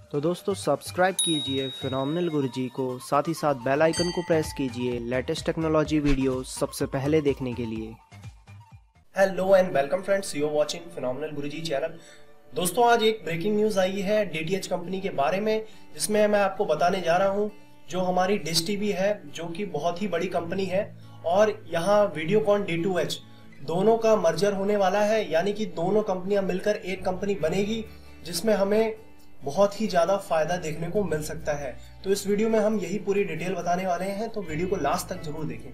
तो दोस्तों सब्सक्राइब कीजिए फिनोमिनल गुरुजी को, साथ ही साथ बेल आइकन को प्रेस कीजिए लेटेस्ट टेक्नोलॉजी वीडियो सबसे पहले देखने के लिए। Hello and welcome friends, you are watching phenomenal Guruji channel. दोस्तों आज एक ब्रेकिंग न्यूज आई है d2h कंपनी के बारे में, जिसमें मैं आपको बताने जा रहा हूं जो हमारी डिश टीवी है, जो कि बहुत ही बड़ी कंपनी है, और यहाँ वीडियोकॉन d2h दोनों का मर्जर होने वाला है। यानी कि दोनों कंपनियां मिलकर एक कंपनी बनेगी, जिसमें हमें बहुत ही ज्यादा फायदा देखने को मिल सकता है। तो इस वीडियो में हम यही पूरी डिटेल बताने वाले हैं, तो वीडियो को लास्ट तक जरूर देखें।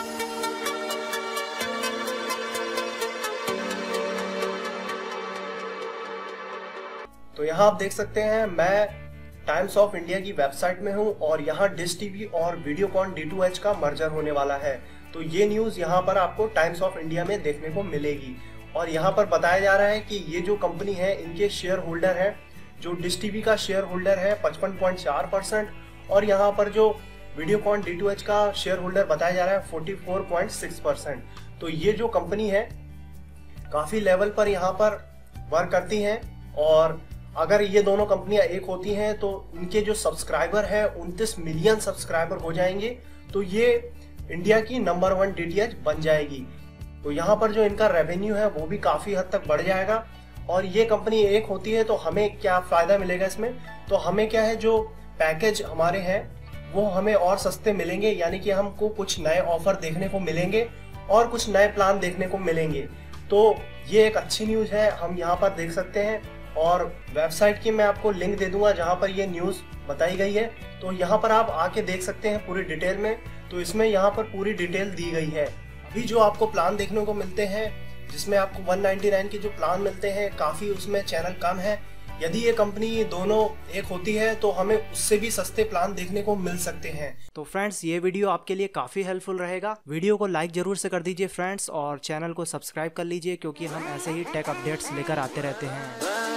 तो यहाँ आप देख सकते हैं मैं टाइम्स ऑफ इंडिया की वेबसाइट में हूँ और यहाँ डिश टीवी और वीडियोकॉन d2h का मर्जर होने वाला है। तो ये न्यूज यहाँ पर आपको टाइम्स ऑफ इंडिया में देखने को मिलेगी और यहाँ पर बताया जा रहा है कि ये जो कंपनी है इनके शेयर होल्डर है, जो डिश टीवी का शेयर होल्डर है 55.4% और यहाँ पर जो वीडियोकॉन d2h का शेयर होल्डर बताया जा रहा है 44.6%। तो ये जो कंपनी है काफी लेवल पर यहाँ पर वर्क करती हैं और अगर ये दोनों कंपनियां एक होती हैं तो इनके जो सब्सक्राइबर है 29 मिलियन सब्सक्राइबर हो जाएंगे। तो ये इंडिया की नंबर 1 d2h बन जाएगी। तो यहाँ पर जो इनका रेवेन्यू है वो भी काफी हद तक बढ़ जाएगा। और ये कंपनी एक होती है तो हमें क्या फायदा मिलेगा इसमें, तो हमें क्या है जो पैकेज हमारे हैं वो हमें और सस्ते मिलेंगे। यानी कि हमको कुछ नए ऑफर देखने को मिलेंगे और कुछ नए प्लान देखने को मिलेंगे। तो ये एक अच्छी न्यूज है, हम यहाँ पर देख सकते हैं और वेबसाइट की मैं आपको लिंक दे दूंगा जहाँ पर ये न्यूज बताई गई है। तो यहाँ पर आप आके देख सकते हैं पूरी डिटेल में। तो इसमें यहाँ पर पूरी डिटेल दी गई है। अभी जो आपको प्लान देखने को मिलते हैं, जिसमें आपको 199 के जो प्लान मिलते हैं, काफी उसमें चैनल कम है। यदि ये कंपनी दोनों एक होती है तो हमें उससे भी सस्ते प्लान देखने को मिल सकते हैं। तो फ्रेंड्स ये वीडियो आपके लिए काफी हेल्पफुल रहेगा। वीडियो को लाइक जरूर से कर दीजिए फ्रेंड्स और चैनल को सब्सक्राइब कर लीजिए, क्योंकि हम ऐसे ही टेक अपडेट्स लेकर आते रहते हैं।